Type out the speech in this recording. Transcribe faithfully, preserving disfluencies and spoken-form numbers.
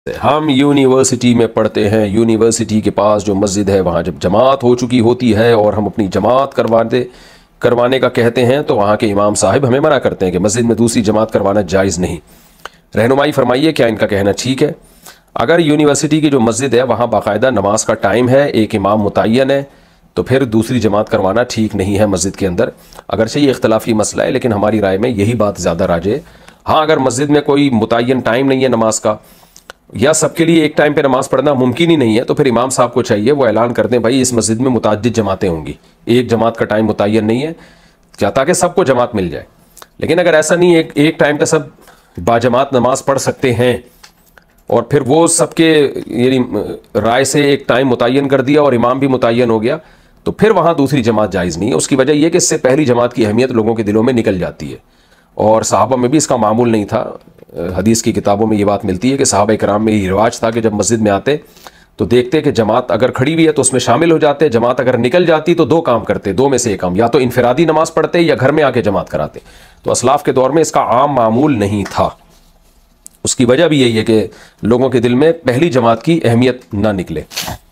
हम यूनिवर्सिटी में पढ़ते हैं, यूनिवर्सिटी के पास जो मस्जिद है वहाँ जब जमात हो चुकी होती है और हम अपनी जमात करवाते करवाने का कहते हैं तो वहाँ के इमाम साहिब हमें मना करते हैं कि मस्जिद में दूसरी जमात करवाना जायज़ नहीं। रहनुमाई फरमाइए, क्या इनका कहना ठीक है? अगर यूनिवर्सिटी की जो मस्जिद है वहाँ बाकायदा नमाज का टाइम है, एक इमाम मुतय्यन है, तो फिर दूसरी जमात करवाना ठीक नहीं है मस्जिद के अंदर। अगरचे ये इख्तलाफी मसला है, लेकिन हमारी राय में यही बात ज़्यादा राजे है। हाँ, अगर मस्जिद में कोई मुतय्यन टाइम नहीं है नमाज का, या सबके लिए एक टाइम पे नमाज पढ़ना मुमकिन ही नहीं है, तो फिर इमाम साहब को चाहिए वो ऐलान कर दें, भाई इस मस्जिद में मुताज्जिद जमातें होंगी, एक जमात का टाइम मुतय्यन नहीं है, क्या ताकि सबको जमात मिल जाए। लेकिन अगर ऐसा नहीं, एक एक टाइम पे सब बाजमात नमाज पढ़ सकते हैं और फिर वो सबके यानी राय से एक टाइम मुतय्यन कर दिया और इमाम भी मुतय्यन हो गया, तो फिर वहाँ दूसरी जमात जायज़ नहीं है। उसकी वजह यह कि इससे पहली जमात की अहमियत लोगों के दिलों में निकल जाती है, और सहाबा में भी इसका मामूल नहीं था। हदीस की किताबों में ये बात मिलती है कि सहाबा इकराम में ये रिवाज था कि जब मस्जिद में आते तो देखते कि जमात अगर खड़ी हुई है तो उसमें शामिल हो जाते, जमात अगर निकल जाती तो दो काम करते, दो में से एक काम, या तो इनफरादी नमाज पढ़ते या घर में आके जमात कराते। तो असलाफ के दौर में इसका आम मामूल नहीं था। उसकी वजह भी यही है कि लोगों के दिल में पहली जमात की अहमियत ना निकले।